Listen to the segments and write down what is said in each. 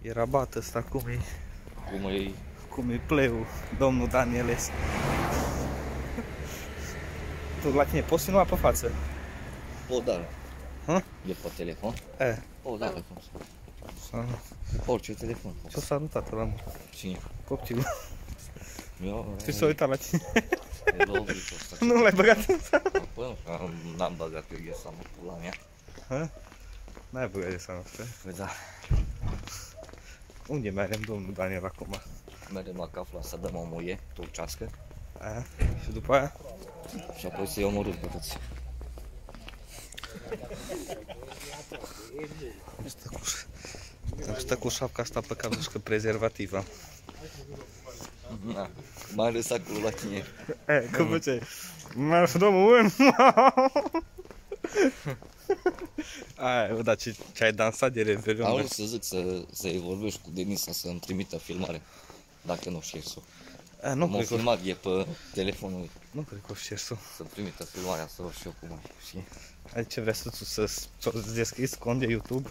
E rabat ăsta, Cum e pleu, domnul Danieles. Tu la tine poți filma pe față? O, da. Hă? E pe telefon? E. O, da, orice telefon. Ce-o salutat la mult. Cine? Copilul. Ce s-a uitat la tine? E lovit ăsta. Nu l-ai băgat în seama? Păi n-am băgat eu ghesa, mă, pula mea. Hă? N-ai băgat de seama, stai? Păi da. Unde mergem, domnul Daniel, acum? Mergem la Cafla să dăm o muie turcească. Aia? Și după aia? Și apoi să-i omorât pe toți. Stă cu șapca asta pe cap, că prezervativa. Da, m-a ales acolo la tine. Cum făceai? M-ar fi domnul. Aia, dar ce ai dansat de Revelion? Auzi să zic să-i vorbești cu Denisa să-mi trimită filmare. Dacă nu știi să. M-a filmat, e pe telefonul lui. Nu cred că o știi să. Să-mi trimită filmarea, să văd și eu cum ai, știi? Adică vrea să-ți deschizi cont de YouTube?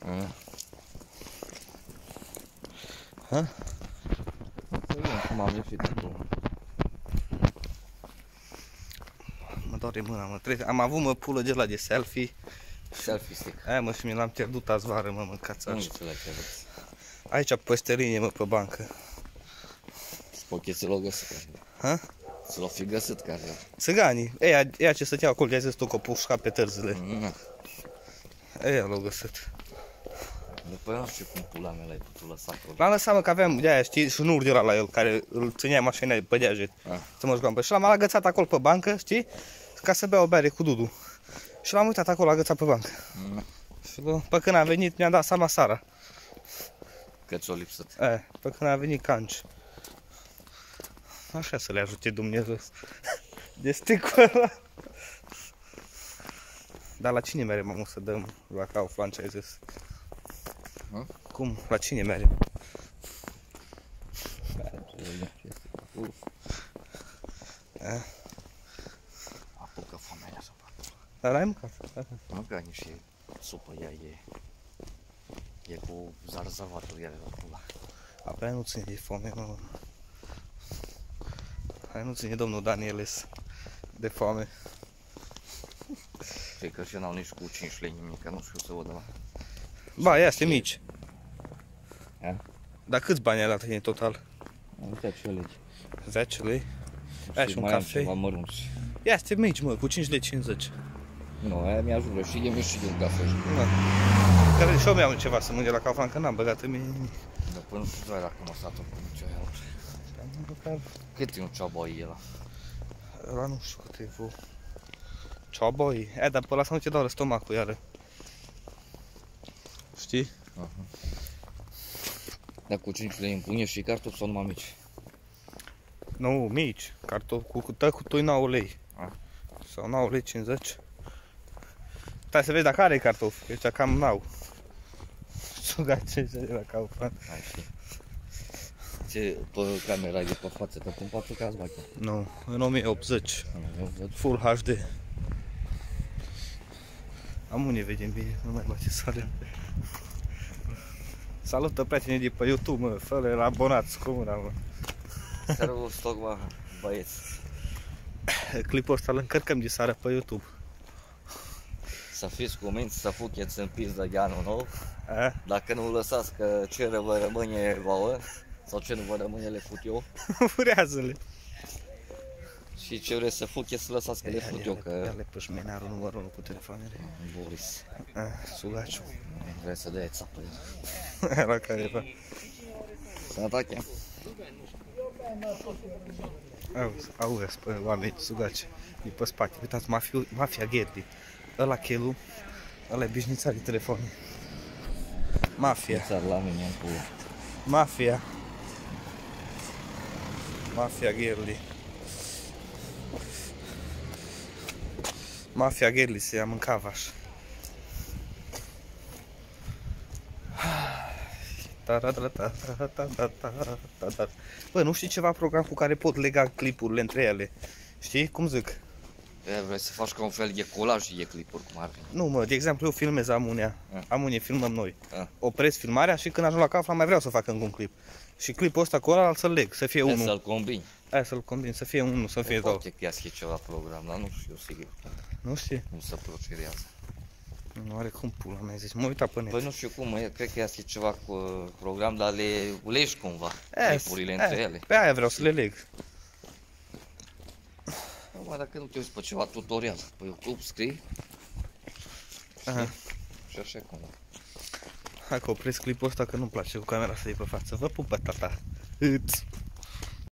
Ha? Cum am ieșit acum. Mă doare mâna, mă. Am avut, mă, pulă de la de selfie. Selfie stick. Aia, mă, și mi l-am pierdut azi vară, mă, mâncați așa. Nu știu la ce aveți. Aici, peste linie, mă, pe bancă. Spune să l-o găsit. Ha? Să l-o fi găsit care. Țiganii. Ea ce stăteau acolo, i-a zis tu că pușca pe târzile. Ea l-au găsit. După eu nu știu cum pula mea l-ai putut lăsa acolo. L-am lăsat, mă, că aveam de-aia, știi, și nu ăla la el, care îl ținea mașina pe deajet. Să mă jucam pe și l-am agățat acolo pe bancă, știi, ca să bea o bere cu Dudu. Și l-am uitat acolo, agățat pe bancă. Și pe când a venit, mi-a dat seama Sara. Că ți-o lipsit. Pe când a venit Canci. Așa să le ajute Dumnezeu. De sticul ăla. Dar la cine merem, mă, să dăm la Kaufland, ce ai zis? Cum? La cine merem? Apucă foamea să fac. Dar n-ai mâncat? Mânca niște supă, ea e cu zarzavatul, ea la pula. Apoi nu ține de foame, mă. Hai, nu ține domnul Danieles de foame. Cred că și n-au nici cu 5 lei nimic, că nu știu să văd ăla. Ba, ia, este mici. Ia? Dar câți bani ai la tine total? Uite ce legi. 10 lei? Ia și un mai am cafei. ceva mărunți. Ia, este mici, mă, cu 5 lei 50. Nu, aia mi-ajută și de mici și de un cafea. Care și eu mi-am ceva să mâine de la Kaufland, că n-am băgat în mine nimic. Dar până nu știu dacă m-a stat-o cu ce aia. Cât e un ceaboi ăla? Ăla nu știu cât e vă. Ceaboi. Dar pe ăla să nu te doară stomacul iară. Știi? Dar cu 5 lei în pune și cartofi sau numai mici? Nu, mici. Cartofi cu tăcutui 9 lei. Sau 9 lei 50. Stai să vezi dacă are cartofi. Ăștia cam n-au. Sugace de la Kaufland. Hai știi. Ce pe camera e de pe față, te pun 4K bache. Nu, în 1080. Full HD. Am unde vedem bine, nu mai bate soare. Salută prietenii de pe YouTube, mă, fără abonați cu mâna, mă. Servus, tocmai, băieți. Clipul ăsta îl încărcăm de seară pe YouTube. Să fiți cuminți, să fucheți în pizda de anul nou. Dacă nu lăsați că ce vă rămâne vouă, sau ce nu vă rămâne le fut eu. Furează-le. Și ce vreți să fucheți să lăsați că le fut eu, că... Ia-le pășmenarul numărul 1 cu telefoanele. Boris. Sugaciu. Vrei să dai țapă. La care era. Sănătate. Auzi pe oameni, sugaci. E pe spate. Uitați, mafia Gherdi. Ăla chelu, ăla e bișnițarii telefonii. Mafia. La mine în pulă. Mafia. Mafia Gherli. Mafia Gherli se ia în Cavaș. Bă, nu știi ceva program cu care pot lega clipurile între ele? Știi? Cum zic? Vrei să faci ca un fel de colaj de clipuri, cum ar fi. Nu, mă, de exemplu, eu filmez Amunia. Amunie filmăm noi. Opresc filmarea și când ajung la Cafla mai vreau să fac încă un clip. Și clipul ăsta cu ăla să-l leg, să fie unul. Să-l combini. Aia să-l combin, să fie unul, să fie două. Poate că ia ceva program, dar nu știu sigur. Nu știi? Cum se procedează. Nu are cum pula mea, zici, mă uita pe net. Păi nu știu cum, cred că ia ceva cu program, dar le ulegi cumva, clipurile între ele. Pe aia vreau să le leg. Numai dacă nu te uiți pe ceva tutorial, pe YouTube scrii. Și așa cumva. Hai că opresc clipul ăsta că nu-mi place cu camera să iei pe față. Vă pupă, tata. Îți.